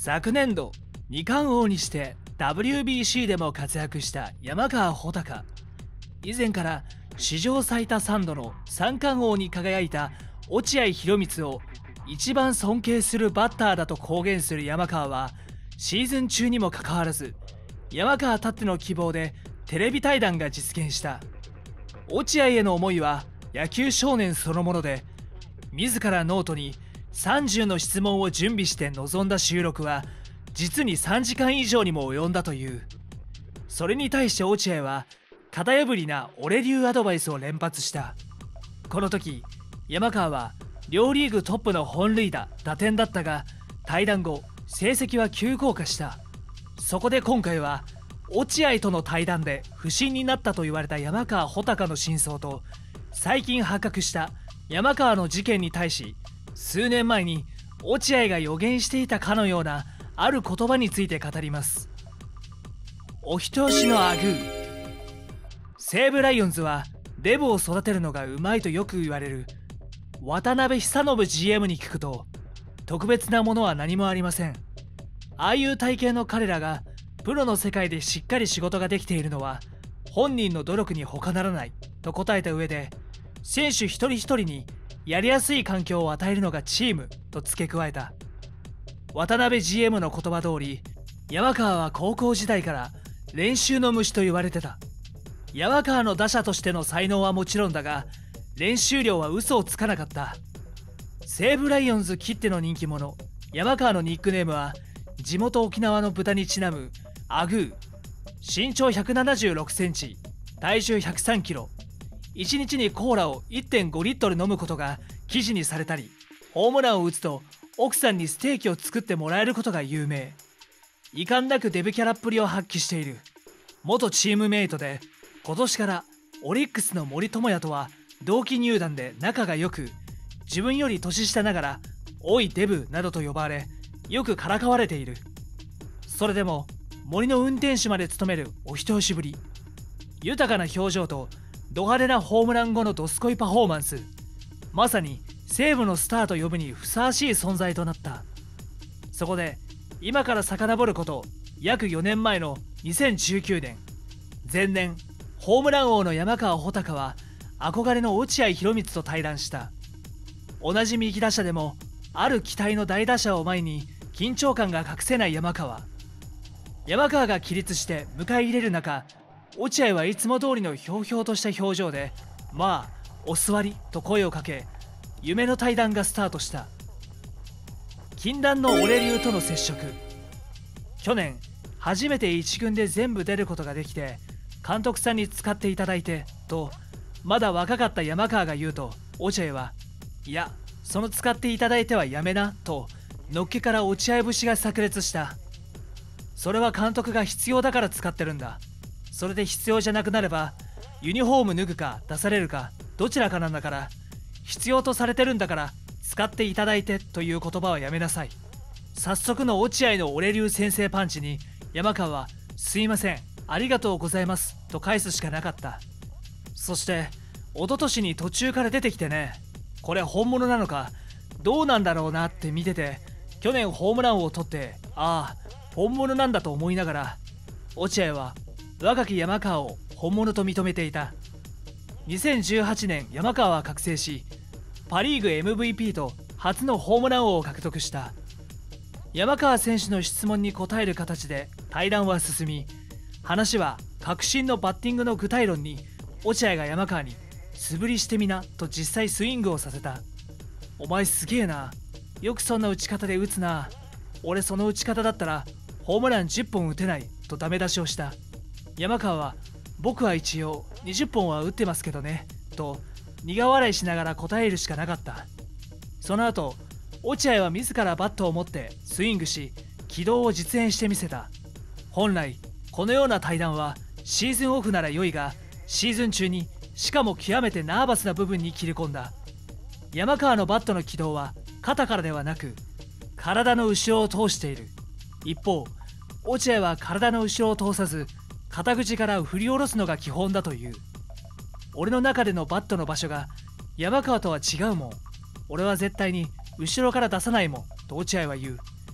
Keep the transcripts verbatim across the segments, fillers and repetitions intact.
昨年度二冠王にして ダブリュービーシー でも活躍した山川穂高。以前から史上最多さんどの三冠王に輝いた落合博満を一番尊敬するバッターだと公言する山川は、シーズン中にもかかわらず山川たっての希望でテレビ対談が実現した。落合への思いは野球少年そのもので、自らノートにさんじゅうの質問を準備して臨んだ収録は実にさんじかん以上にも及んだという。それに対して落合は型破りな俺流アドバイスを連発した。この時山川は両リーグトップの本塁打打点だったが、対談後成績は急降下した。そこで今回は落合との対談で不振になったと言われた山川穂高の真相と、最近発覚した山川の事件に対し、数年前に落合が予言していたかのようなある言葉について語ります。お人よしのアグー。西武ライオンズはデブを育てるのがうまいとよく言われる渡辺久信 ジーエム に聞くと、特別なものは何もありません。ああいう体型の彼らがプロの世界でしっかり仕事ができているのは本人の努力に他ならないと答えた上で、選手一人一人にやりやすい環境を与えるのがチームと付け加えた。渡辺 ジーエム の言葉通り、山川は高校時代から練習の虫と言われてた。山川の打者としての才能はもちろんだが、練習量は嘘をつかなかった。西武ライオンズきっての人気者、山川のニックネームは地元沖縄の豚にちなむアグー。身長ひゃくななじゅうろくセンチ、体重ひゃくさんキロ、いちにちにコーラを いってんごリットル飲むことが記事にされたり、ホームランを打つと奥さんにステーキを作ってもらえることが有名。遺憾なくデブキャラっぷりを発揮している。元チームメイトで、今年からオリックスの森友哉とは同期入団で仲が良く、自分より年下ながら「おいデブ」などと呼ばれ、よくからかわれている。それでも森の運転手まで務めるお人よしぶり、豊かな表情とド派手なホームラン後のどすこいパフォーマンス、まさに西武のスターと呼ぶにふさわしい存在となった。そこで今から遡ること約よねんまえのにせんじゅうきゅうねん、前年ホームラン王の山川穂高は憧れの落合博満と対談した。同じ右打者でもある期待の大打者を前に緊張感が隠せない山川。山川が起立して迎え入れる中、落合はいつも通りのひょうひょうとした表情で「まあお座り」と声をかけ、夢の対談がスタートした。禁断の俺流との接触。去年初めて一軍で全部出ることができて、監督さんに使っていただいてとまだ若かった山川が言うと、落合は「いやその使っていただいてはやめな」とのっけから落合節が炸裂した。それは監督が必要だから使ってるんだ。それで必要じゃなくなればユニフォーム脱ぐか出されるかどちらかなんだから、必要とされてるんだから使っていただいてという言葉はやめなさい。早速の落合の俺流先制パンチに山川は「すいませんありがとうございます」と返すしかなかった。そして一昨年に途中から出てきてね、これ本物なのかどうなんだろうなって見てて、去年ホームランを取ってああ本物なんだと思いながら、落合は若き山川を本物と認めていた。にせんじゅうはちねん山川は覚醒し、パ・リーグ エムブイピー と初のホームラン王を獲得した。山川選手の質問に答える形で対談は進み、話は革新のバッティングの具体論に、落合が山川に素振りしてみなと実際スイングをさせた。お前すげえな、よくそんな打ち方で打つな、俺その打ち方だったらホームランじゅっぽん打てないとダメ出しをした。山川は僕は一応にじゅっぽんは打ってますけどねと苦笑いしながら答えるしかなかった。その後落合は自らバットを持ってスイングし、軌道を実演してみせた。本来このような対談はシーズンオフなら良いが、シーズン中にしかも極めてナーバスな部分に切り込んだ。山川のバットの軌道は肩からではなく体の後ろを通している。一方落合は体の後ろを通さず肩口から振り下ろすのが基本だという。俺の中でのバットの場所が山川とは違うもん。俺は絶対に後ろから出さないもんと落合は言う。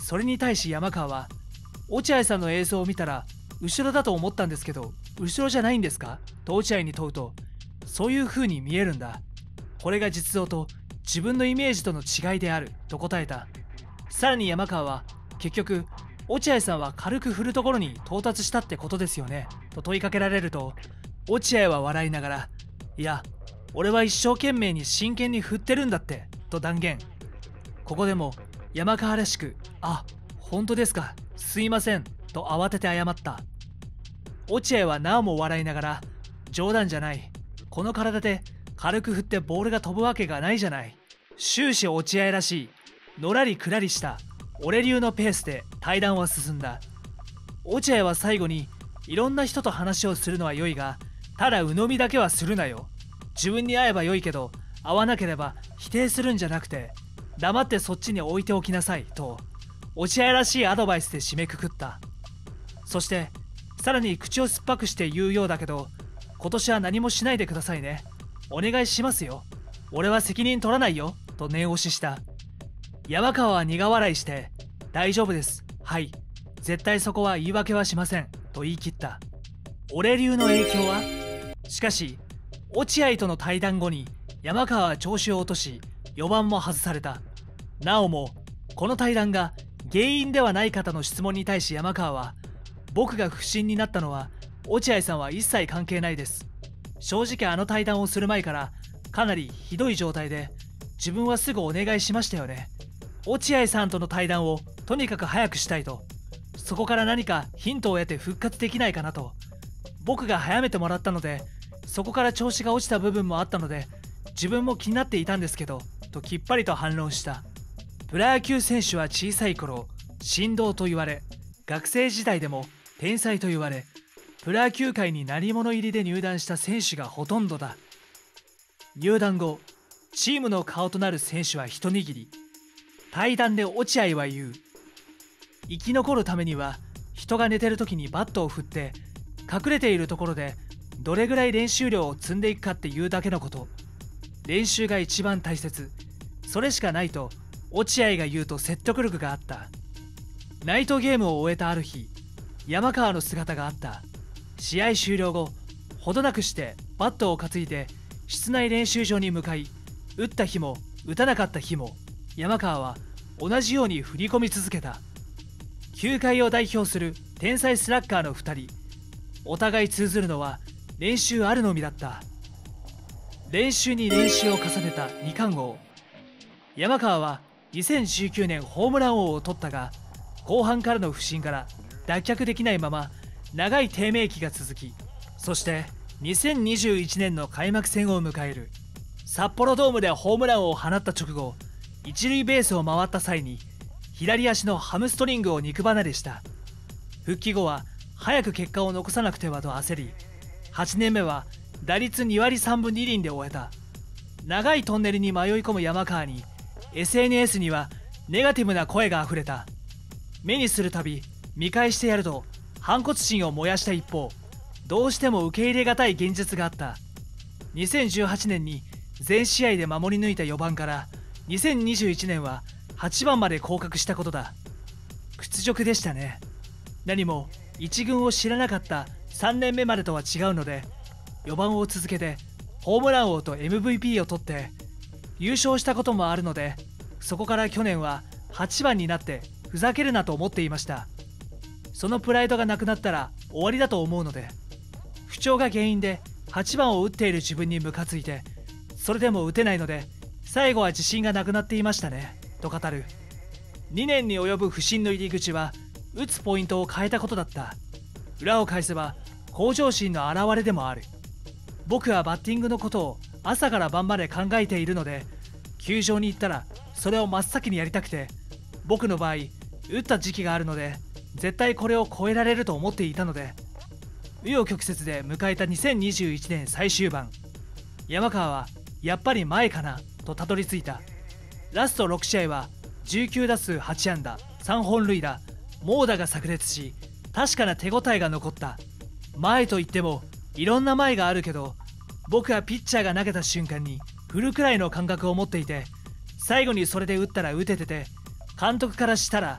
それに対し山川は、落合さんの映像を見たら後ろだと思ったんですけど、後ろじゃないんですかと落合に問うと、そういう風に見えるんだ。これが実像と自分のイメージとの違いであると答えた。さらに山川は、結局落合さんは軽く振るところに到達したってことですよねと問いかけられると、落合は笑いながら、いや俺は一生懸命に真剣に振ってるんだってと断言。ここでも山川らしく、あ、本当ですか、すいませんと慌てて謝った。落合はなおも笑いながら、冗談じゃない、この体で軽く振ってボールが飛ぶわけがないじゃない。終始落合らしいのらりくらりした俺流のペースで対談は進んだ。落合は最後に、いろんな人と話をするのは良いが、ただ鵜呑みだけはするなよ。自分に合えば良いけど、合わなければ否定するんじゃなくて、黙ってそっちに置いておきなさいと落合らしいアドバイスで締めくくった。そしてさらに口を酸っぱくして言うようだけど、今年は何もしないでくださいね、お願いしますよ、俺は責任取らないよと念押しした。山川は苦笑いして、大丈夫です、はい、絶対そこは言い訳はしませんと言い切った。俺流の影響は。しかし落合との対談後に山川は調子を落とし、よばんも外された。なおもこの対談が原因ではない方の質問に対し山川は、僕が不審になったのは落合さんは一切関係ないです。正直あの対談をする前からかなりひどい状態で、自分はすぐお願いしましたよね。落合さんとの対談をとにかく早くしたいと、そこから何かヒントを得て復活できないかなと。僕が早めてもらったので、そこから調子が落ちた部分もあったので、自分も気になっていたんですけどときっぱりと反論した。プロ野球選手は小さい頃神童と言われ、学生時代でも天才と言われ、プロ野球界に鳴り物入りで入団した選手がほとんどだ。入団後チームの顔となる選手は一握り。対談で落合は言う。生き残るためには人が寝てる時にバットを振って隠れているところでどれぐらい練習量を積んでいくかっていうだけのこと。練習が一番大切、それしかないと落合が言うと説得力があった。ナイトゲームを終えたある日、山川の姿があった。試合終了後、ほどなくしてバットを担いで室内練習場に向かい、打った日も打たなかった日も山川は同じように振り込み続けた。球界を代表する天才スラッガーのふたり、お互い通ずるのは練習あるのみだった。練習に練習を重ねた二冠王。山川はにせんじゅうきゅうねんホームラン王を取ったが、後半からの不振から脱却できないまま長い低迷期が続き、そしてにせんにじゅういちねんの開幕戦を迎える。札幌ドームでホームランを放った直後、一塁ベースを回った際に左足のハムストリングを肉離れした。復帰後は早く結果を残さなくてはと焦り、はちねんめは打率にわりさんぶにりんで終えた。長いトンネルに迷い込む山川に エスエヌエス にはネガティブな声があふれた。目にするたび見返してやると反骨心を燃やした一方、どうしても受け入れがたい現実があった。にせんじゅうはちねんに全試合で守り抜いたよばんからにせんにじゅういちねんははちばんまで降格したことだ。屈辱でしたね。何も一軍を知らなかったさんねんめまでとは違うので、よばんを続けてホームラン王と エムブイピー を取って優勝したこともあるので、そこから去年ははちばんになってふざけるなと思っていました。そのプライドがなくなったら終わりだと思うので、不調が原因ではちばんを打っている自分にムカついて、それでも打てないので最後は自信がなくなっていましたねと語る。にねんに及ぶ不振の入り口は打つポイントを変えたことだった。裏を返せば向上心の表れでもある。僕はバッティングのことを朝から晩まで考えているので、球場に行ったらそれを真っ先にやりたくて、僕の場合打った時期があるので絶対これを超えられると思っていたので、紆余曲折で迎えたにせんにじゅういちねん最終盤、山川はやっぱり前かなとたどり着いた。ラストろくしあいはじゅうきゅうだすうはちあんださんほんるいだ、猛打が炸裂し確かな手応えが残った。前といってもいろんな前があるけど、僕はピッチャーが投げた瞬間に振るくらいの感覚を持っていて、最後にそれで打ったら打ててて、監督からしたら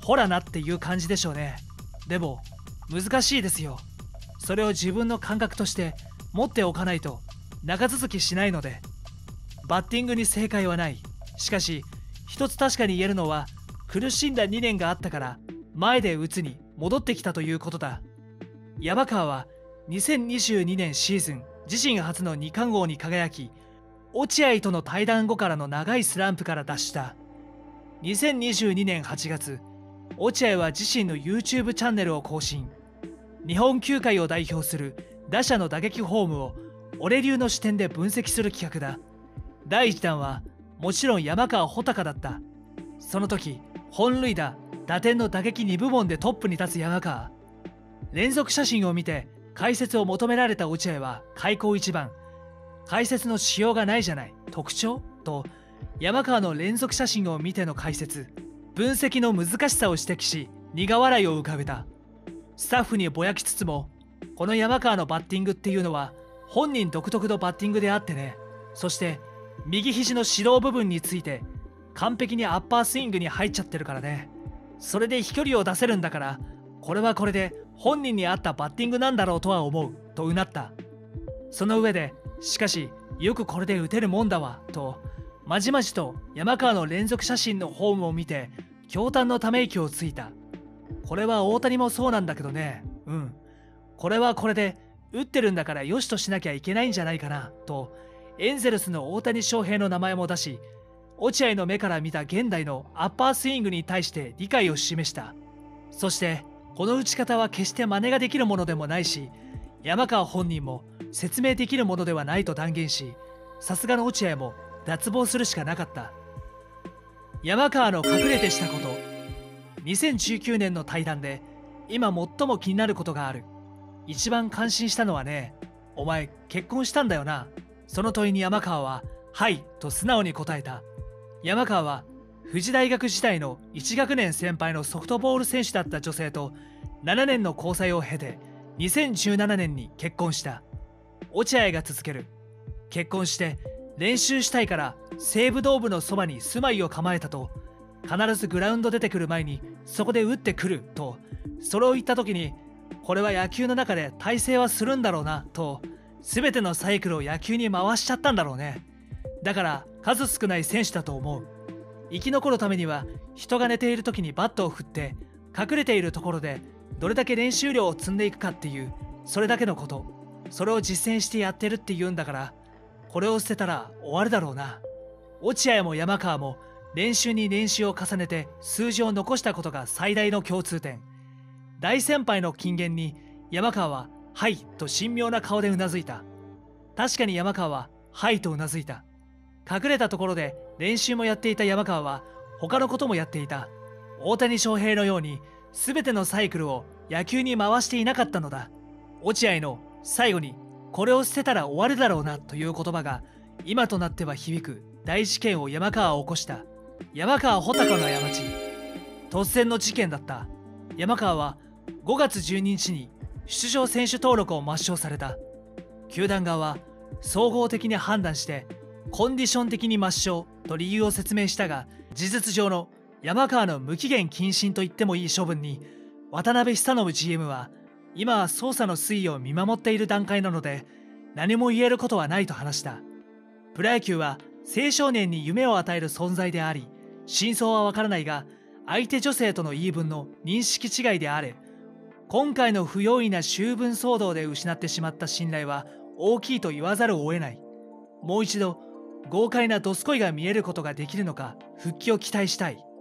ほらなっていう感じでしょうね。でも難しいですよ。それを自分の感覚として持っておかないと長続きしないので。バッティングに正解はない。しかし一つ確かに言えるのは、苦しんだにねんがあったから前で打つに戻ってきたということだ。山川はにせんにじゅうにねんシーズン自身初の二冠王に輝き、落合との対談後からの長いスランプから脱した。にせんにじゅうにねんはちがつ、落合は自身の YouTube チャンネルを更新。日本球界を代表する打者の打撃フォームを俺流の視点で分析する企画だ。だいいちだんはもちろん山川穂高だった。その時、本塁打、打点の打撃に部門でトップに立つ山川。連続写真を見て解説を求められた落合は開口一番、解説のしようがないじゃない、特徴と山川の連続写真を見ての解説、分析の難しさを指摘し、苦笑いを浮かべた。スタッフにぼやきつつも、この山川のバッティングっていうのは本人独特のバッティングであってね、そして右肘の指導部分について完璧にアッパースイングに入っちゃってるからね。それで飛距離を出せるんだから、これはこれで本人に合ったバッティングなんだろうとは思うとうなった。その上で、しかしよくこれで打てるもんだわとまじまじと山川の連続写真のフォームを見て驚嘆のため息をついた。これは大谷もそうなんだけどね、うん、これはこれで打ってるんだからよしとしなきゃいけないんじゃないかなとエンゼルスの大谷翔平の名前も出し、落合の目から見た現代のアッパースイングに対して理解を示した。そしてこの打ち方は決して真似ができるものでもないし、山川本人も説明できるものではないと断言し、さすがの落合も脱帽するしかなかった。山川の隠れてしたこと。にせんじゅうきゅうねんの対談で今最も気になることがある。一番感心したのはね、お前結婚したんだよな。その問いに山川ははいと素直に答えた。山川は富士大学時代のいち学年先輩のソフトボール選手だった女性とななねんの交際を経てにせんじゅうななねんに結婚した。落合が続ける。結婚して練習したいから西武ドームのそばに住まいを構えたと、必ずグラウンド出てくる前にそこで打ってくると、それを言った時にこれは野球の中で大成はするんだろうなと、全てのサイクルを野球に回しちゃったんだろうね。だから数少ない選手だと思う。生き残るためには人が寝ている時にバットを振って隠れているところでどれだけ練習量を積んでいくかっていう、それだけのこと。それを実践してやってるって言うんだから、これを捨てたら終わるだろうな。落合も山川も練習に練習を重ねて数字を残したことが最大の共通点。大先輩の金言に山川ははいと神妙な顔でうなずいた。確かに山川ははいとうなずいた。隠れたところで練習もやっていた山川は他のこともやっていた。大谷翔平のように全てのサイクルを野球に回していなかったのだ。落合の最後にこれを捨てたら終わるだろうなという言葉が今となっては響く大事件を山川は起こした。山川穂高の過ち。突然の事件だった。山川はごがつじゅうににちに出場選手登録を抹消された。球団側は総合的に判断してコンディション的に抹消と理由を説明したが、事実上の山川の無期限謹慎と言ってもいい処分に、渡辺久信 ジーエム は今は捜査の推移を見守っている段階なので何も言えることはないと話した。プロ野球は青少年に夢を与える存在であり、真相はわからないが相手女性との言い分の認識違いであれ、今回の不用意な醜聞騒動で失ってしまった信頼は大きいと言わざるを得ない。もう一度豪快なドスコイが見えることができるのか復帰を期待したい。